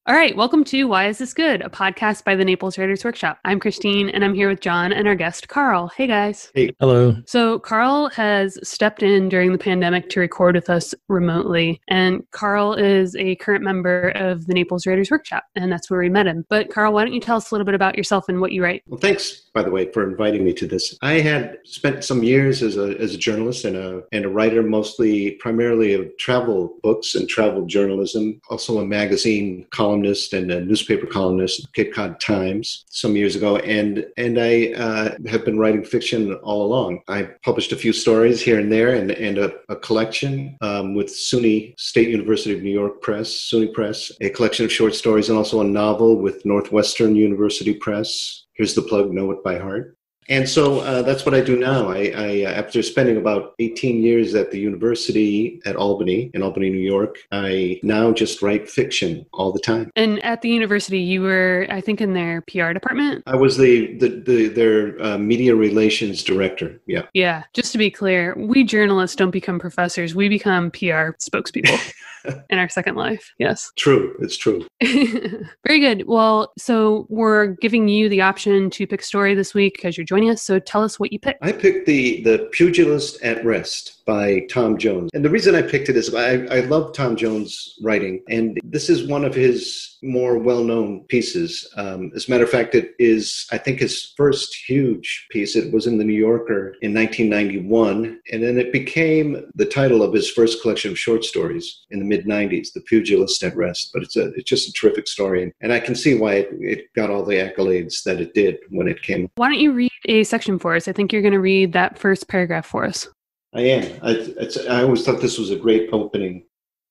All right, welcome to Why Is This Good, a podcast by the Naples Writers Workshop. I'm Christine, and I'm here with John and our guest, Carl. Hey, guys. Hey. Hello. So Carl has stepped in during the pandemic to record with us remotely, and Carl is a current member of the Naples Writers Workshop, and that's where we met him. But Carl, why don't you tell us a little bit about yourself and what you write? Well, thanks, by the way, for inviting me to this. I had spent some years as a journalist and a writer, primarily of travel books and travel journalism, also a magazine columnist and a newspaper columnist at Cape Cod Times some years ago. And I have been writing fiction all along. I published a few stories here and there and a collection with SUNY State University of New York Press, SUNY Press, a collection of short stories, and also a novel with Northwestern University Press. Here's the plug, Know It by Heart. And so that's what I do now. I after spending about 18 years at the university at Albany, in Albany, New York, I now just write fiction all the time. And at the university, you were, I think, in their PR department? I was their media relations director, yeah. Yeah, just to be clear, we journalists don't become professors. We become PR spokespeople in our second life, yes. True, it's true. Very good. Well, so we're giving you the option to pick a story this week because you're joining us. So tell us what you picked. I picked the Pugilist at Rest by Tom Jones. And the reason I picked it is I love Tom Jones' writing. And this is one of his more well-known pieces. As a matter of fact, it is, I think, his first huge piece. It was in the New Yorker in 1991. And then it became the title of his first collection of short stories in the mid-90s, The Pugilist at Rest. But it's just a terrific story. And I can see why it got all the accolades that it did when it came. Why don't you read a section for us? I think you're going to read that first paragraph for us. I am. I always thought this was a great opening.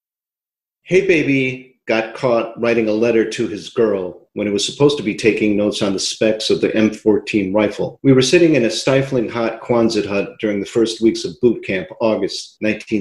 Hey Baby got caught writing a letter to his girl when it was supposed to be taking notes on the specs of the M14 rifle. We were sitting in a stifling hot Quonset hut during the first weeks of boot camp, August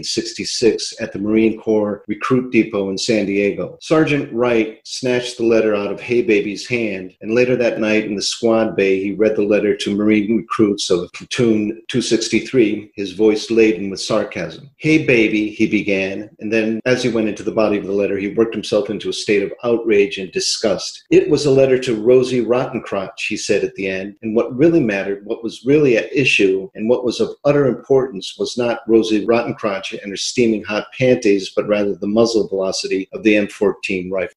1966, at the Marine Corps Recruit Depot in San Diego. Sergeant Wright snatched the letter out of Hey Baby's hand, and later that night in the squad bay, he read the letter to Marine recruits of Platoon 263, his voice laden with sarcasm. Hey Baby, he began, and then as he went into the body of the letter, he worked himself into a state of outrage and disgust. It was a letter to Rosie Rottencrotch, he said at the end, and what really mattered, what was really at issue, and what was of utter importance was not Rosie Rottencrotch and her steaming hot panties, but rather the muzzle velocity of the M14 rifle.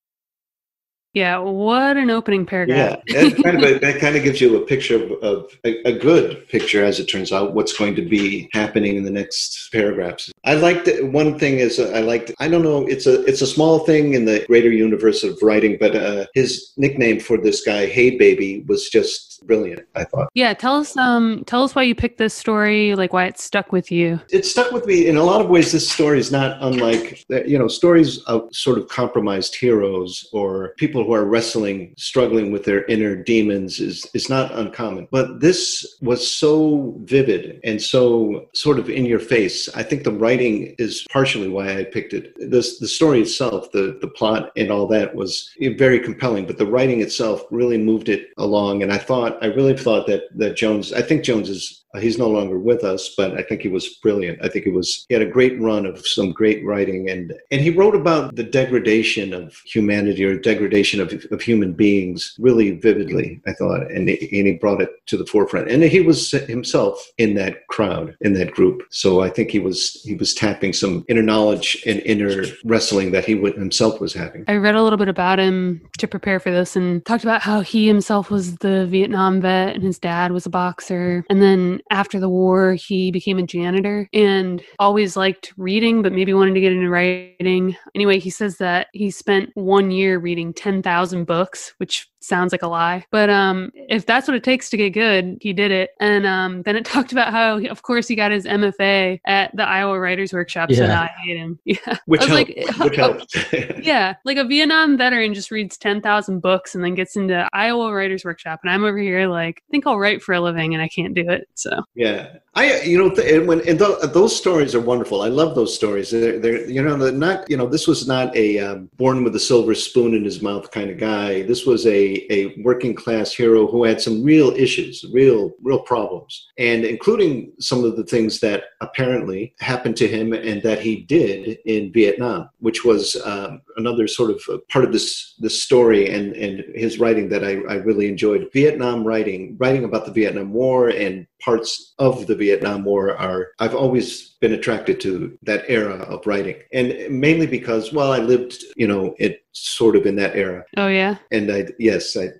Yeah, what an opening paragraph. Yeah, that kind of gives you a picture of a good picture, as it turns out, what's going to be happening in the next paragraphs. I liked it. One thing is I don't know, it's a small thing in the greater universe of writing, but his nickname for this guy, Hey Baby, was just brilliant, I thought. Yeah, tell us why you picked this story, like why it stuck with you. It stuck with me in a lot of ways. This story is not unlike, stories of sort of compromised heroes or people who are struggling with their inner demons is not uncommon. But this was so vivid and so sort of in your face. I think the writing is partially why I picked it. The story itself, the plot and all that was very compelling, but the writing itself really moved it along. And I really thought that Jones, I think Jones is, he's no longer with us, but I think he was brilliant. I think he had a great run of some great writing. And he wrote about the degradation of humanity or degradation of human beings really vividly, I thought. And he brought it to the forefront. And he was himself in that crowd, in that group. So I think he was tapping some inner knowledge and inner wrestling that he himself was having. I read a little bit about him to prepare for this and talked about how he himself was the Vietnam vet and his dad was a boxer. And then after the war, he became a janitor and always liked reading, but maybe wanted to get into writing. Anyway, he says that he spent 1 year reading 10,000 books, which sounds like a lie. But if that's what it takes to get good, he did it. And then it talked about how, of course, he got his MFA at the Iowa Writers Workshop. Yeah. So now I hate him. Yeah. Which helped. Yeah. Like a Vietnam veteran just reads 10,000 books and then gets into Iowa Writers Workshop. And I'm over here like, I think I'll write for a living and I can't do it. So yeah. Those stories are wonderful. I love those stories. They're not, this was not a born with a silver spoon in his mouth kind of guy. This was a working class hero who had some real issues, real problems, and including some of the things that apparently happened to him and that he did in Vietnam, which was another sort of part of this story and his writing that I really enjoyed. Vietnam writing about the Vietnam War and parts of the Vietnam War I've always been attracted to that era of writing, and mainly because, well, I lived, it sort of in that era. Oh yeah. And I did.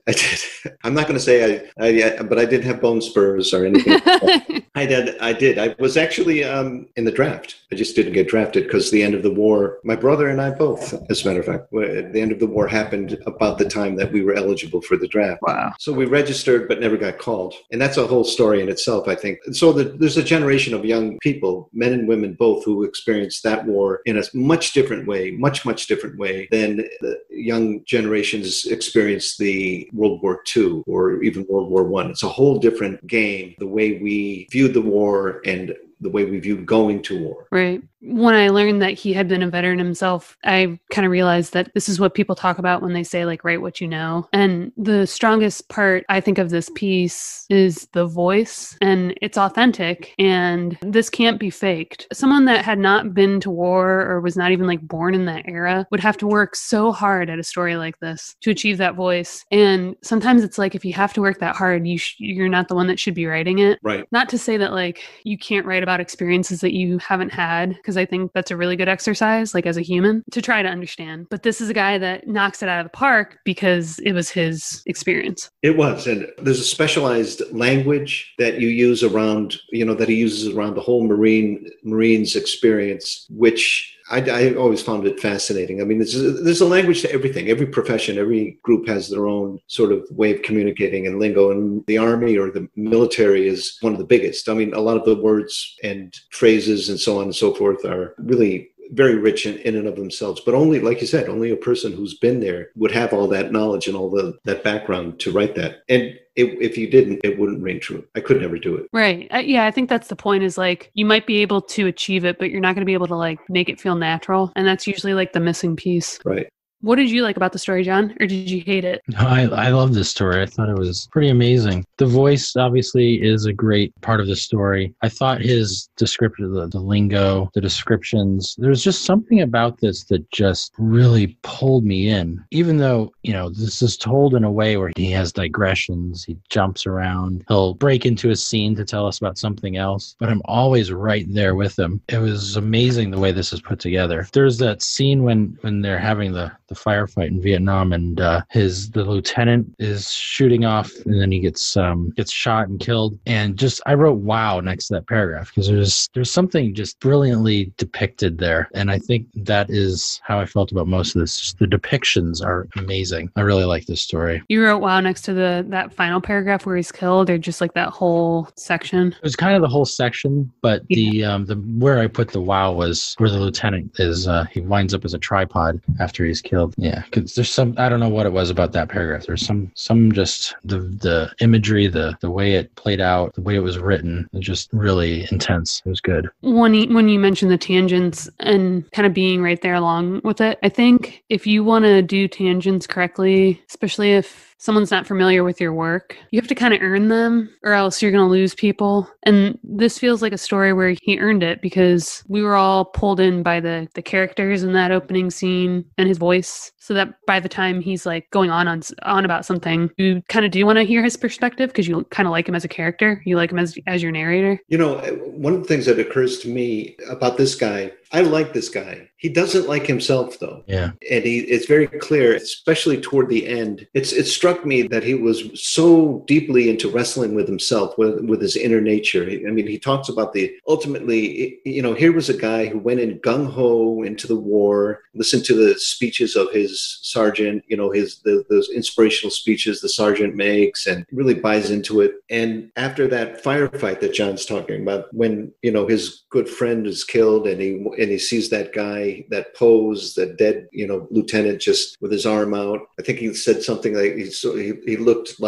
I'm not going to say but I didn't have bone spurs or anything. I did. I was actually in the draft. I just didn't get drafted because the end of the war, my brother and I both, as a matter of fact, the end of the war happened about the time that we were eligible for the draft. Wow. So we registered but never got called. And that's a whole story in itself, I think. So there's a generation of young people, men and women both, who experienced that war in a much different way, much different way than the young generations experienced the World War II or even World War I. It's a whole different game, the way we viewed the war and the way we viewed going to war. Right. When I learned that he had been a veteran himself, I kind of realized that this is what people talk about when they say, like, write what you know. And the strongest part, I think, of this piece is the voice, and it's authentic, and this can't be faked. Someone that had not been to war or was not even, like, born in that era would have to work so hard at a story like this to achieve that voice. And sometimes it's like, if you have to work that hard, you're not the one that should be writing it. Right. Not to say that, like, you can't write about experiences that you haven't had, because I think that's a really good exercise, like, as a human, to try to understand. But this is a guy that knocks it out of the park because it was his experience. It was. And there's a specialized language that you use around, that he uses around the whole Marines experience, which I always found it fascinating. I mean, there's a language to everything. Every profession, every group has their own sort of way of communicating and lingo. And the Army or the military is one of the biggest. I mean, a lot of the words and phrases and so on and so forth are really very rich in and of themselves. But only, like you said, only a person who's been there would have all that knowledge and all that background to write that. And if you didn't, it wouldn't ring true. I could never do it. Right. Yeah, I think that's the point, is like, you might be able to achieve it, but you're not going to be able to, like, make it feel natural. And that's usually, like, the missing piece. Right. What did you like about the story, John? Or did you hate it? No, I love this story. I thought it was pretty amazing. The voice obviously is a great part of the story. I thought his description, the lingo, the descriptions, there's just something about this that just really pulled me in. Even though, this is told in a way where he has digressions, he jumps around, he'll break into a scene to tell us about something else, but I'm always right there with him. It was amazing the way this is put together. There's that scene when they're having the firefight in Vietnam, and the lieutenant is shooting off, and then he gets shot and killed. And just, I wrote "wow" next to that paragraph, because there's something just brilliantly depicted there. And I think that is how I felt about most of this. Just the depictions are amazing. I really like this story. You wrote "wow" next to that final paragraph where he's killed, or just like that whole section? It was kind of the whole section, but the where I put the "wow" was where the lieutenant is. He winds up as a tripod after he's killed. Yeah, because there's some, I don't know what it was about that paragraph. There's some just the imagery, the way it played out, the way it was written, it was just really intense. It was good. When you mentioned the tangents and kind of being right there along with it, I think if you want to do tangents correctly, especially if someone's not familiar with your work, you have to kind of earn them, or else you're going to lose people. And this feels like a story where he earned it, because we were all pulled in by the characters in that opening scene and his voice, so that by the time he's like going on about something, you kind of do want to hear his perspective, because you kind of like him as a character. You like him as your narrator. One of the things that occurs to me about this guy, I like this guy. He doesn't like himself, though. Yeah. And it's very clear, especially toward the end. It struck me that he was so deeply into wrestling with himself, with his inner nature. I mean, he talks about ultimately, here was a guy who went in gung-ho into the war, listened to the speeches of his sergeant, those inspirational speeches the sergeant makes, and really buys into it. And after that firefight that John's talking about, when, his good friend is killed, and he sees that guy, that pose, that dead, lieutenant just with his arm out. I think he said something like he looked like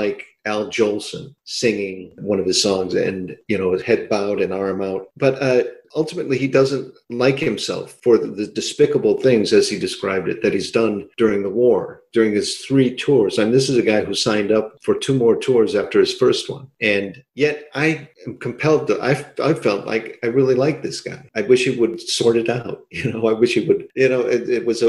Al Jolson singing one of his songs and, his head bowed and arm out. But ultimately, he doesn't like himself for the despicable things, as he described it, that he's done during the war, during his 3 tours. And this is a guy who signed up for 2 more tours after his first one. And yet I am compelled to, I felt like I really like this guy. I wish he would sort it out. I wish he would, it was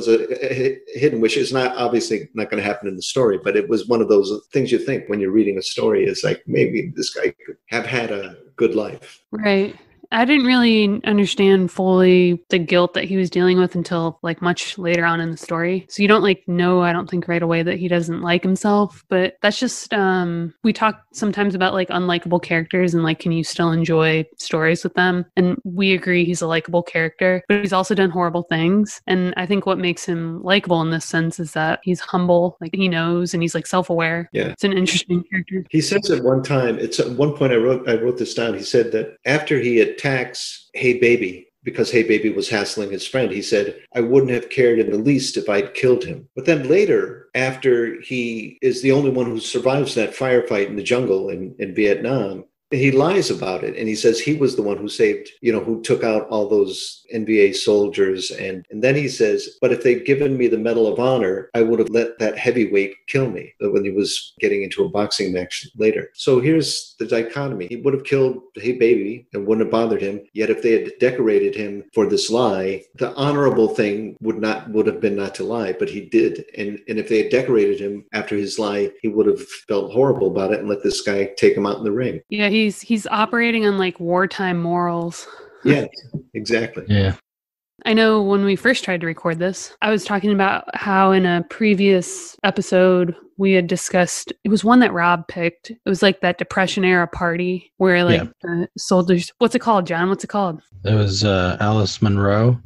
a hidden wish. It's not obviously not going to happen in the story, but it was one of those things you think when you're reading a story. It's like, maybe this guy could have had a good life. Right. I didn't really understand fully the guilt that he was dealing with until like much later on in the story. So you don't know, I don't think right away that he doesn't like himself, but that's just, we talk sometimes about like unlikable characters and like, can you still enjoy stories with them? And we agree he's a likable character, but he's also done horrible things. And I think what makes him likable in this sense is that he's humble, like he knows, and he's like self-aware. Yeah. It's an interesting character. He says at one time, it's at one point I wrote this down. He said that after he attacks Hey Baby, because Hey Baby was hassling his friend, he said, I wouldn't have cared in the least if I'd killed him. But then later, after he is the only one who survives that firefight in the jungle in Vietnam, he lies about it. And he says he was the one who saved, who took out all those NVA soldiers. And then he says, but if they'd given me the Medal of Honor, I would have let that heavyweight kill me, when he was getting into a boxing match later. So here's the dichotomy. He would have killed Hey Baby and wouldn't have bothered him. Yet if they had decorated him for this lie, the honorable thing would have been not to lie, but he did. And if they had decorated him after his lie, he would have felt horrible about it and let this guy take him out in the ring. Yeah, he's operating on like wartime morals. Yeah, exactly. Yeah. I know when we first tried to record this, I was talking about how in a previous episode we had discussed, it was one that Rob picked. It was like that Depression era party where like the soldiers, what's it called, John? What's it called? It was Alice Munro.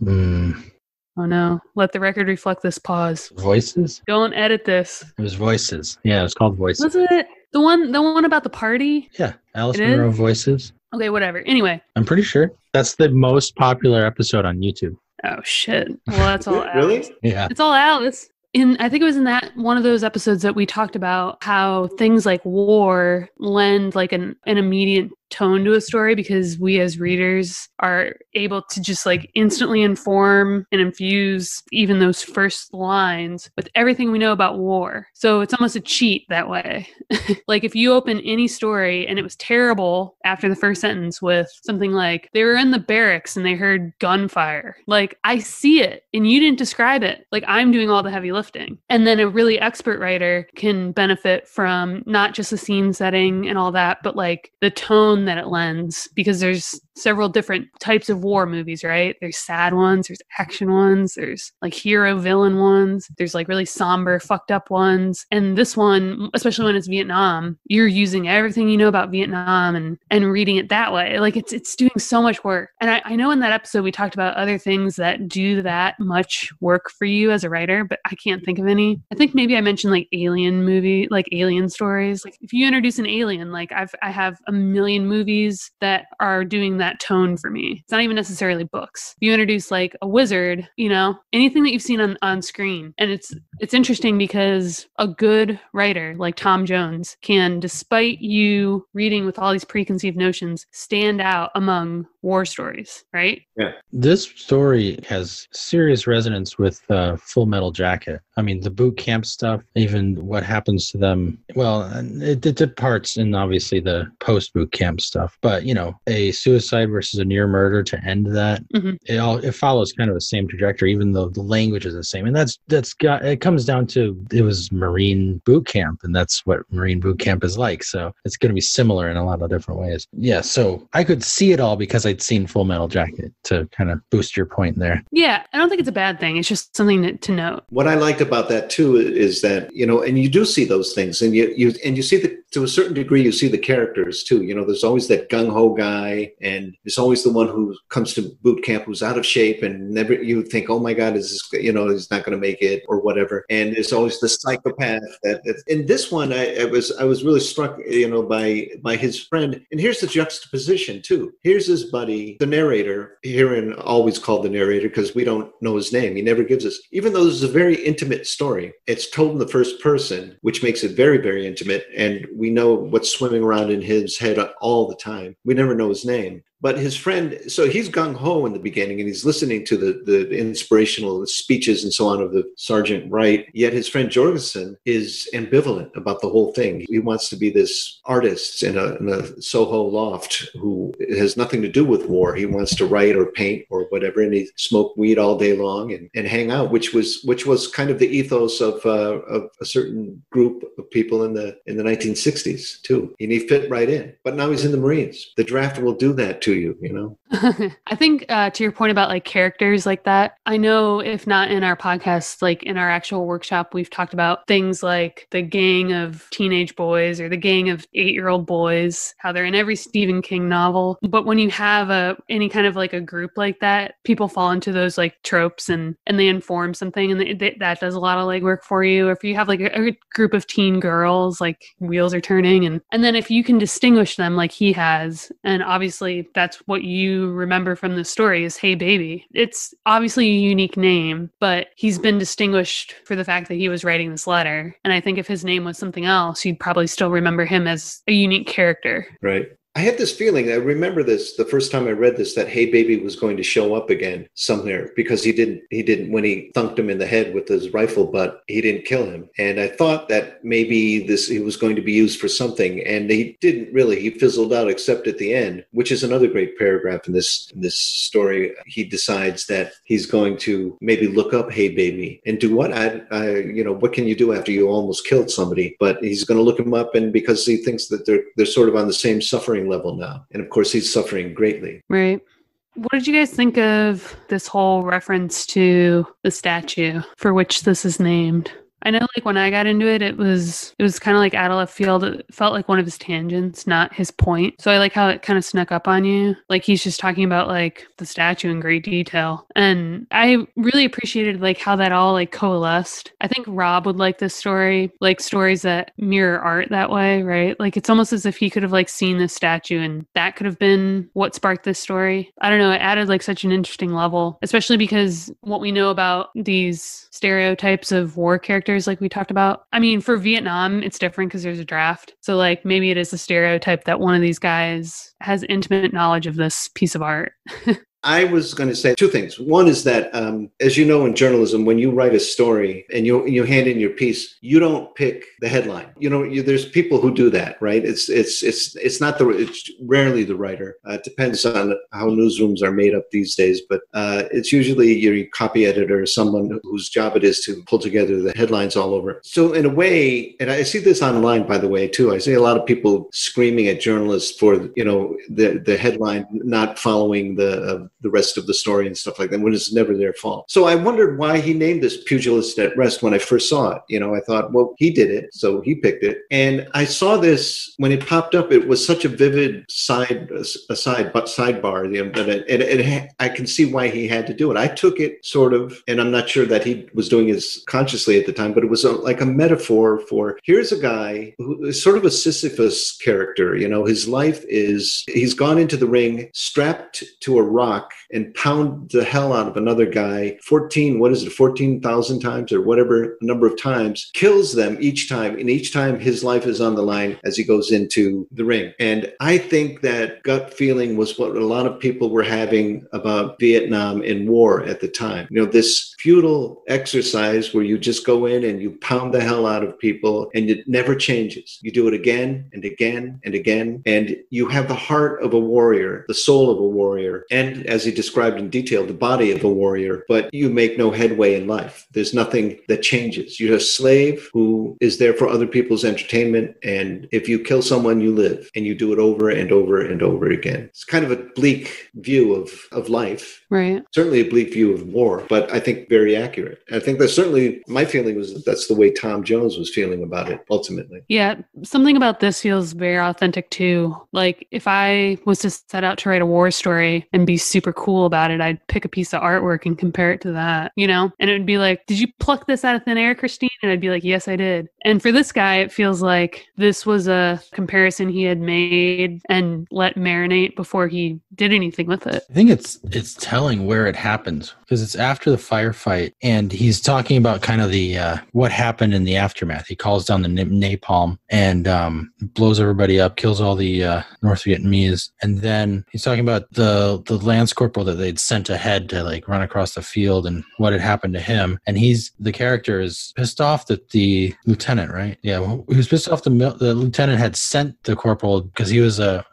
Oh no, let the record reflect this pause. Voices? Don't edit this. It was Voices. Yeah, it was called Voices. Was it? The one about the party? Yeah, Alice It Munro is? Voices. Okay, whatever. Anyway. I'm pretty sure that's the most popular episode on YouTube. Oh shit. Well, that's all Alice. Really? Yeah. It's all Alice. I think it was in that one of those episodes that we talked about how things like war lend like an immediate tone to a story because we as readers are able to just like instantly inform and infuse even those first lines with everything we know about war. So it's almost a cheat that way. Like if you open any story and it was terrible after the first sentence with something like, they were in the barracks and they heard gunfire. Like I see it and you didn't describe it. Like I'm doing all the heavy lifting. And then a really expert writer can benefit from not just the scene setting and all that, but like the tone that it lends, because there's several different types of war movies, right? There's sad ones, there's action ones, there's like hero villain ones, there's like really somber fucked up ones. And this one, especially when it's Vietnam, you're using everything you know about Vietnam and reading it that way. Like it's doing so much work. And I know in that episode we talked about other things that do that much work for you as a writer, but I can't think of any. I think maybe I mentioned like alien movie, like alien stories. Like if you introduce an alien, like I have a million movies that are doing that tone for me. It's not even necessarily books. If you introduce like a wizard, anything that you've seen on screen. And it's interesting because a good writer like Tom Jones can, despite you reading with all these preconceived notions, stand out among war stories, right? Yeah. This story has serious resonance with Full Metal Jacket. I mean, the boot camp stuff, even what happens to them. Well, it did parts in obviously the post boot camp stuff, but a suicide versus a near murder to end that, it follows kind of the same trajectory, even though the language is the same. And it comes down to, it was Marine boot camp, and that's what Marine boot camp is like. So it's going to be similar in a lot of different ways. Yeah. So I could see it all because I'd seen Full Metal Jacket, to kind of boost your point there. Yeah. I don't think it's a bad thing. It's just something to note. What I liked about that too is that, and you do see those things, and you see that to a certain degree, you see the characters too. There's always that gung-ho guy, and and is always the one who comes to boot camp who's out of shape, and never you think, oh my God, is this, he's not going to make it or whatever. And there's always the psychopath that in this one, I was really struck, by his friend. And here's the juxtaposition too. Here's his buddy, the narrator, herein always called the narrator because we don't know his name. He never gives us, even though this is a very intimate story. It's told in the first person, which makes it very, very intimate. And we know what's swimming around in his head all the time. We never know his name. But his friend, so he's gung-ho in the beginning, and he's listening to the inspirational speeches and so on of the Sergeant Wright. Yet his friend Jorgensen is ambivalent about the whole thing. He wants to be this artist in a Soho loft who has nothing to do with war. He wants to write or paint or whatever, and he smoke weed all day long and hang out, which was kind of the ethos of a certain group of people in the 1960s too. And he fit right in. But now he's in the Marines. The draft will do that to you. I think to your point about like characters like that, I know if not in our podcast, like in our actual workshop, we've talked about things like the gang of teenage boys or the gang of 8-year-old boys, how they're in every Stephen King novel. But when you have any kind of like a group like that, people fall into those like tropes and they inform something, and that does a lot of legwork for you. Or if you have like a group of teen girls, like wheels are turning, and then if you can distinguish them like he has, and obviously that's what you remember from the story is Hey Baby. It's obviously a unique name, but he's been distinguished for the fact that he was writing this letter. And I think if his name was something else, you'd probably still remember him as a unique character. Right. I had this feeling, I remember this the first time I read this, that Hey Baby was going to show up again somewhere, because he didn't when he thunked him in the head with his rifle butt, he didn't kill him. And I thought that maybe he was going to be used for something, and he didn't really. He fizzled out except at the end, which is another great paragraph in this story. He decides that he's going to maybe look up Hey Baby and do what? What can you do after you almost killed somebody? But he's going to look him up, and because he thinks that they're sort of on the same suffering level now. And of course, he's suffering greatly. Right. What did you guys think of this whole reference to the statue for which this is named? I know, like, when I got into it, it was kind of like out of left field. It felt like one of his tangents, not his point. So I like how it kind of snuck up on you. Like, he's just talking about, like, the statue in great detail. And I really appreciated, like, how that all, like, coalesced. I think Rob would like this story, like, stories that mirror art that way, right? Like, it's almost as if he could have, like, seen this statue and that could have been what sparked this story. I don't know. It added, like, such an interesting level, especially because what we know about these stereotypes of war characters, like we talked about. I mean, for Vietnam, it's different because there's a draft. So like maybe it is a stereotype that one of these guys has intimate knowledge of this piece of art. I was going to say two things. One is that, as you know, in journalism, when you write a story and you hand in your piece, you don't pick the headline. There's people who do that, right? It's rarely the writer. It depends on how newsrooms are made up these days, but it's usually your copy editor or someone whose job it is to pull together the headlines all over. So in a way, and I see this online, by the way, too. I see a lot of people screaming at journalists for the headline not following the rest of the story and stuff like that, when it's never their fault. So I wondered why he named this Pugilist at Rest when I first saw it. I thought, well, he did it, so he picked it. And I saw this when it popped up. It was such a vivid sidebar, that I can see why he had to do it. I took it sort of, and I'm not sure that he was doing it consciously at the time, but it was like a metaphor for, here's a guy who is sort of a Sisyphus character. His life is, he's gone into the ring, strapped to a rock, and pound the hell out of another guy 14,000 times or whatever number of times, kills them each time. And each time his life is on the line as he goes into the ring. And I think that gut feeling was what a lot of people were having about Vietnam and war at the time. This futile exercise where you just go in and you pound the hell out of people and it never changes. You do it again and again and again. And you have the heart of a warrior, the soul of a warrior. And as he described in detail the body of a warrior, but you make no headway in life. There's nothing that changes. You're a slave who is there for other people's entertainment. And if you kill someone, you live, and you do it over and over and over again. It's kind of a bleak view of life. Right. Certainly a bleak view of war, but I think very accurate. I think that's certainly my feeling was that that's the way Tom Jones was feeling about it ultimately. Yeah. Something about this feels very authentic too. Like if I was to set out to write a war story and be super cool about it, I'd pick a piece of artwork and compare it to that, you know? And it would be like, did you pluck this out of thin air, Christine? And I'd be like, yes, I did. And for this guy, it feels like this was a comparison he had made and let marinate before he did anything with it. I think it's telling where it happens because it's after the firefight and he's talking about kind of the what happened in the aftermath. He calls down the napalm and blows everybody up, kills all the North Vietnamese, and then he's talking about the lance corporal that they'd sent ahead to like run across the field and what had happened to him. And the character is pissed off that the lieutenant, right? Yeah, well, he was pissed off the lieutenant had sent the corporal because he was a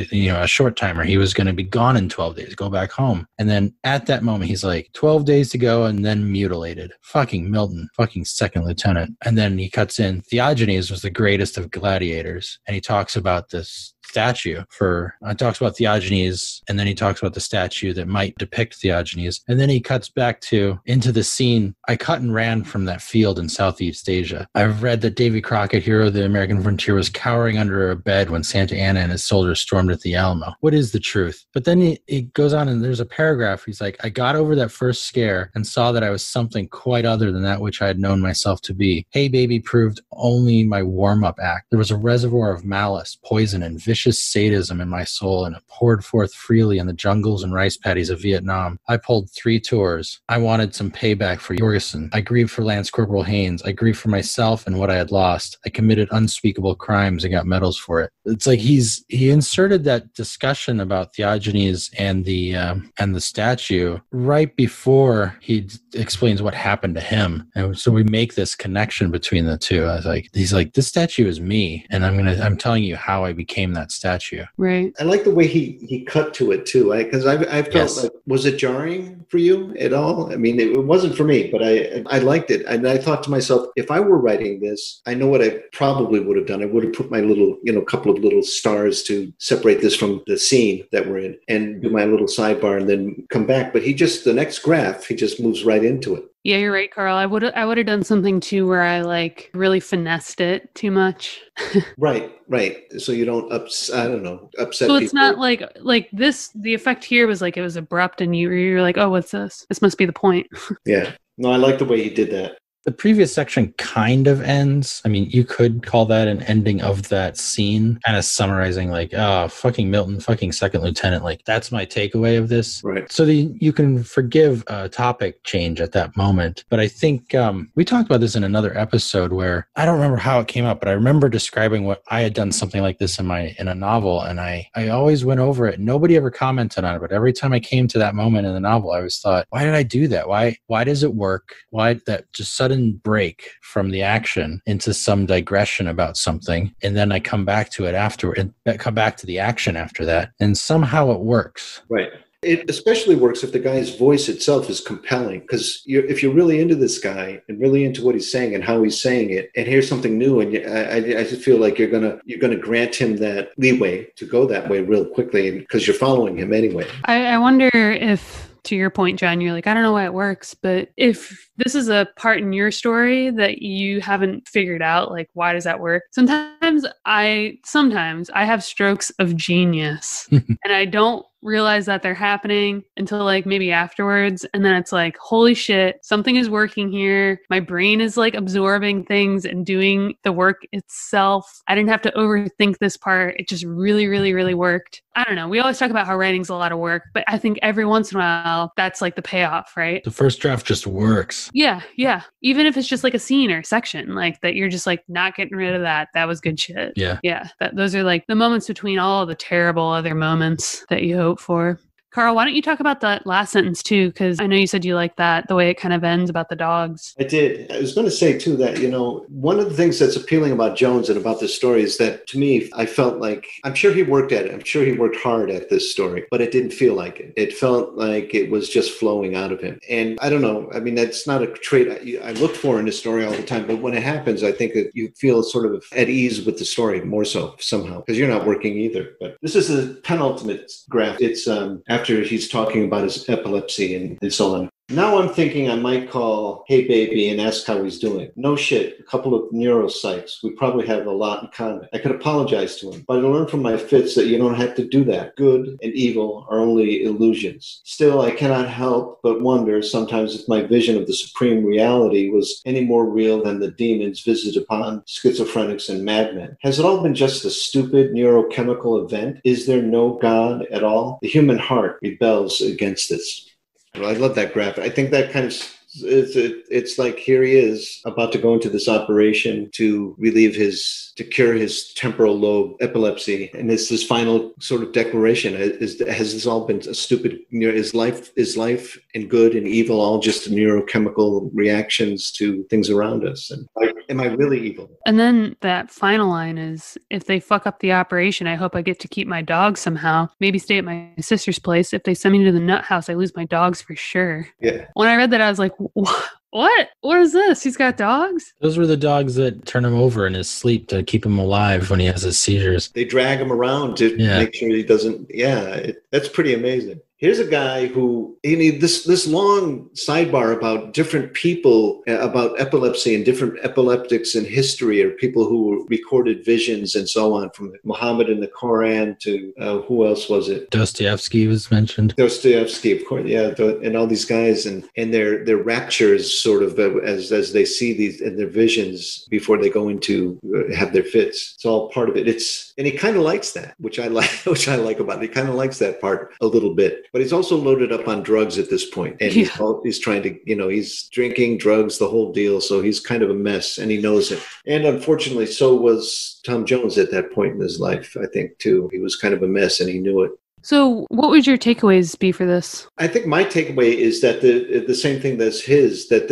short timer. He was going to be gone in 12 days, go back home. And then at that moment, he's like, 12 days to go and then mutilated. Fucking Milton, fucking second lieutenant. And then he cuts in, Theogenes was the greatest of gladiators. And he talks about this statue talks about Theogenes, and then he talks about the statue that might depict Theogenes. And then he cuts back into the scene. I cut and ran from that field in Southeast Asia. I've read that Davy Crockett, hero of the American frontier, was cowering under a bed when Santa Anna and his soldiers stormed at the Alamo. What is the truth? But then he goes on and there's a paragraph. He's like, I got over that first scare and saw that I was something quite other than that which I had known myself to be. Hey Baby proved only my warm-up act. There was a reservoir of malice, poison, and vicious sadism in my soul, and it poured forth freely in the jungles and rice paddies of Vietnam. I pulled 3 tours. I wanted some payback for Jorgensen. I grieved for Lance Corporal Haynes. I grieved for myself and what I had lost. I committed unspeakable crimes and got medals for it. It's like he inserted that discussion about Theogenes and the statue right before he explains what happened to him, and so we make this connection between the two. He's like, this statue is me, and I'm telling you how I became that statue. Right. I like the way he cut to it too, because I felt Yes. like, was it jarring for you at all? I mean, it wasn't for me, but I liked it, and I thought to myself, if I were writing this, I know what I probably would have done. I would have put my little, couple of little stars to separate this from the scene that we're in, and do my little sidebar, and then come back. But the next graph, he just moves right into it. Yeah, you're right, Carl. I would have done something too where I like really finessed it too much. Right. So you don't upset So it's people. not like this. The effect here was like it was abrupt, and you're like, oh, what's this? This must be the point. Yeah. No, I like the way he did that. The previous section kind of ends. I mean, you could call that an ending of that scene, kind of summarizing like, oh, fucking Milton, fucking second lieutenant. Like, that's my takeaway of this. Right. So you can forgive a topic change at that moment. But I think we talked about this in another episode where I don't remember how it came up, but I remember describing what I had done something like this in a novel. And I always went over it. Nobody ever commented on it. But every time I came to that moment in the novel, I always thought, why did I do that? Why does it work? Why that just sudden break from the action into some digression about something, and then I come back to it afterward and come back to the action after that, and somehow it works. Right. It especially works if the guy's voice itself is compelling, because if you're really into this guy and really into what he's saying and how he's saying it, and here's something new, and I just feel like you're gonna grant him that leeway to go that way real quickly, because you're following him anyway. I wonder if, to your point, John, you're like, I don't know why it works, but if this is a part in your story that you haven't figured out, like, why does that work? Sometimes I have strokes of genius and I don't realize that they're happening until like maybe afterwards. And then it's like, holy shit, something is working here. My brain is like absorbing things and doing the work itself. I didn't have to overthink this part. It just really, really, really worked. I don't know. We always talk about how writing's a lot of work, but I think every once in a while, that's like the payoff, right? The first draft just works. Yeah. Even if it's just like a scene or a section, like that you're just like not getting rid of that. That was good shit. Yeah. Those are like the moments between all the terrible other moments that you hope for. Carl, why don't you talk about that last sentence too? Because I know you said you like that, the way it kind of ends about the dogs. I did. I was going to say too that, one of the things that's appealing about Jones and about this story is that to me, I felt like, I'm sure he worked at it. I'm sure he worked hard at this story, but it didn't feel like it. It felt like it was just flowing out of him. And I don't know. I mean, that's not a trait I look for in a story all the time, but when it happens, I think that you feel sort of at ease with the story more so somehow, because you're not working either. But this is the penultimate graph. It's after he's talking about his epilepsy and so on. Now I'm thinking I might call Hey Baby and ask how he's doing. No shit, a couple of neuropsychs. We probably have a lot in common. I could apologize to him, but I learned from my fits that you don't have to do that. Good and evil are only illusions. Still, I cannot help but wonder sometimes if my vision of the supreme reality was any more real than the demons visited upon schizophrenics and madmen. Has it all been just a stupid neurochemical event? Is there no God at all? The human heart rebels against this. I love that graph. I think that kind of, it's like here he is about to go into this operation to to cure his temporal lobe epilepsy. And it's this final sort of declaration. Has this all been a stupid, is life and good and evil all just neurochemical reactions to things around us? And am I really evil? And then that final line is, if they fuck up the operation, I hope I get to keep my dogs somehow. Maybe stay at my sister's place. If they send me to the nut house, I lose my dogs for sure. Yeah. When I read that, I was like, what? What is this? He's got dogs? Those were the dogs that turn him over in his sleep to keep him alive when he has his seizures. They drag him around to make sure he doesn't. Yeah, that's pretty amazing. Here's a guy who, this long sidebar about different people, about epilepsy and different epileptics in history, or people who recorded visions and so on, from Muhammad in the Quran to, who else was it? Dostoevsky was mentioned. Dostoevsky, of course, yeah, and all these guys and their raptures sort of as they see these in their visions before they go into have their fits. It's all part of it. And he kind of likes that, which I like about it. He kind of likes that part a little bit. But he's also loaded up on drugs at this point, and he's trying to, he's drinking, drugs, the whole deal. So he's kind of a mess, and he knows it. And unfortunately, so was Tom Jones at that point in his life, I think, too. He was kind of a mess, and he knew it. So what would your takeaways be for this? I think my takeaway is that the same thing as his, that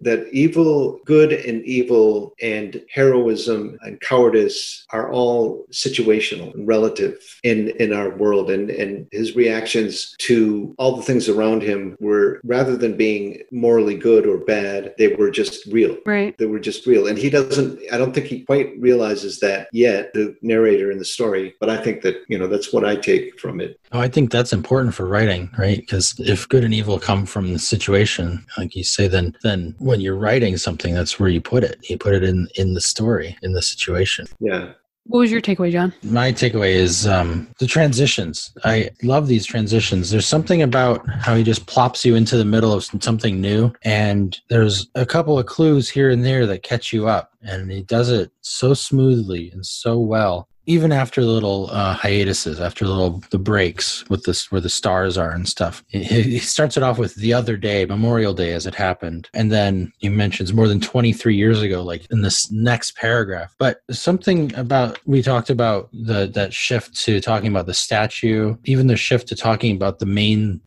good and evil and heroism and cowardice are all situational and relative in our world. And his reactions to all the things around him were, rather than being morally good or bad, they were just real. Right. They were just real. And I don't think he quite realizes that yet, the narrator in the story. But I think that, that's what I take from it. Oh, I think that's important for writing, right? Because if good and evil come from the situation, like you say, then when you're writing something, that's where you put it. You put it in the story, in the situation. Yeah. What was your takeaway, John? My takeaway is the transitions. I love these transitions. There's something about how he just plops you into the middle of something new, and there's a couple of clues here and there that catch you up, and he does it so smoothly and so well. Even after little hiatuses, after the breaks with this where the stars are and stuff, he starts it off with the other day, Memorial Day, as it happened, and then he mentions more than 23 years ago, like in this next paragraph. But something about, we talked about that shift to talking about the statue, even the shift to talking about the main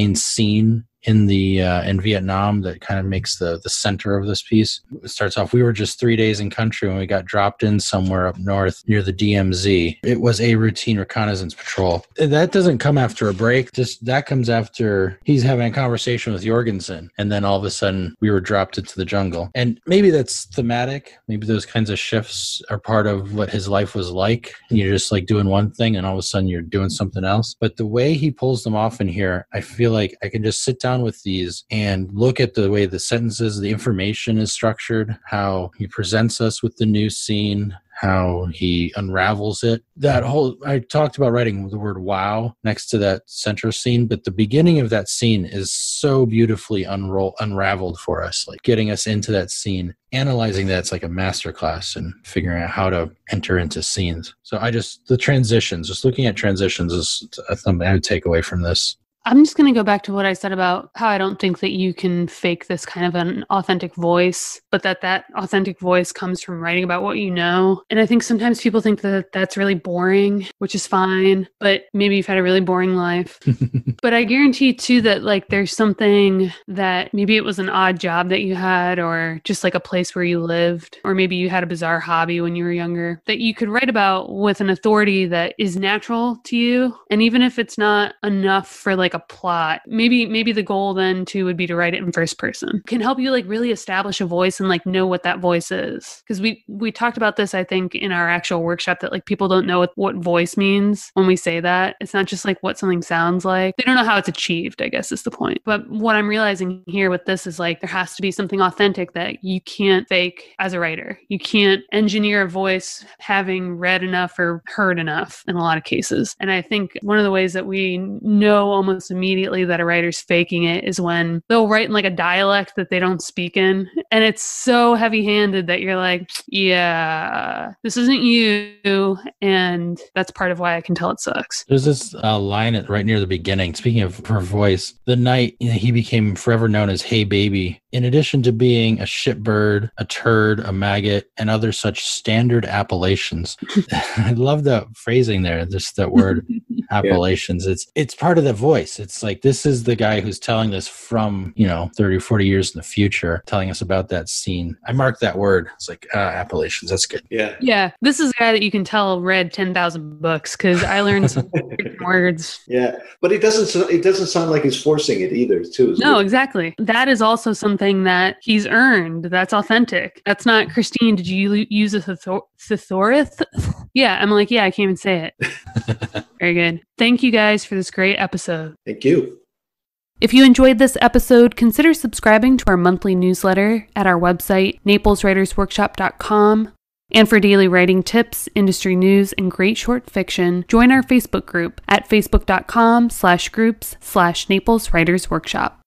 scene in Vietnam that kind of makes the center of this piece. It starts off, we were just 3 days in country when we got dropped in somewhere up north near the DMZ. It was a routine reconnaissance patrol. That doesn't come after a break. Just that comes after he's having a conversation with Jorgensen, and then all of a sudden we were dropped into the jungle. And maybe that's thematic. Maybe those kinds of shifts are part of what his life was like. You're just like doing one thing and all of a sudden you're doing something else. But the way he pulls them off in here, I feel like I can just sit down with these and look at the way the sentences, the information is structured, how he presents us with the new scene, how he unravels it. I talked about writing the word wow next to that center scene, but the beginning of that scene is so beautifully unraveled for us, like getting us into that scene. Analyzing that's like a masterclass and figuring out how to enter into scenes. So the transitions, just looking at transitions is something I would take away from this. I'm just going to go back to what I said about how I don't think that you can fake this kind of an authentic voice, but that authentic voice comes from writing about what you know. And I think sometimes people think that that's really boring, which is fine, but maybe you've had a really boring life. But I guarantee too that like there's something that maybe it was an odd job that you had, or just like a place where you lived, or maybe you had a bizarre hobby when you were younger that you could write about with an authority that is natural to you. And even if it's not enough for like a plot, maybe the goal then too would be to write it in first person. Can help you like really establish a voice and like know what that voice is. Because we talked about this, I think, in our actual workshop, that like people don't know what voice means when we say that. It's not just like what something sounds like. They don't know how it's achieved, I guess is the point. But what I'm realizing here with this is like there has to be something authentic that you can't fake as a writer. You can't engineer a voice having read enough or heard enough in a lot of cases. And I think one of the ways that we know almost immediately that a writer's faking it is when they'll write in like a dialect that they don't speak in. And it's so heavy-handed that you're like, yeah, this isn't you. And that's part of why I can tell it sucks. There's this line right near the beginning, speaking of her voice, the night he became forever known as Hey Baby. In addition to being a shitbird, a turd, a maggot, and other such standard appellations. I love the phrasing there, just that word, appellations. Yeah. It's part of the voice. It's like, this is the guy who's telling this from, 30, 40 years in the future, telling us about that scene. I marked that word. It's like, appellations. That's good. Yeah. Yeah. This is a guy that you can tell read 10,000 books because I learned some words. Yeah. But it doesn't sound like he's forcing it either, too. No, exactly. That is also something that he's earned. That's authentic. That's not, Christine, did you use a thesaurus? Yeah. I'm like, yeah, I can't even say it. Very good. Thank you guys for this great episode. Thank you. If you enjoyed this episode, consider subscribing to our monthly newsletter at our website, napleswritersworkshop.com. And for daily writing tips, industry news, and great short fiction, join our Facebook group at facebook.com/groups/Naples Writers Workshop.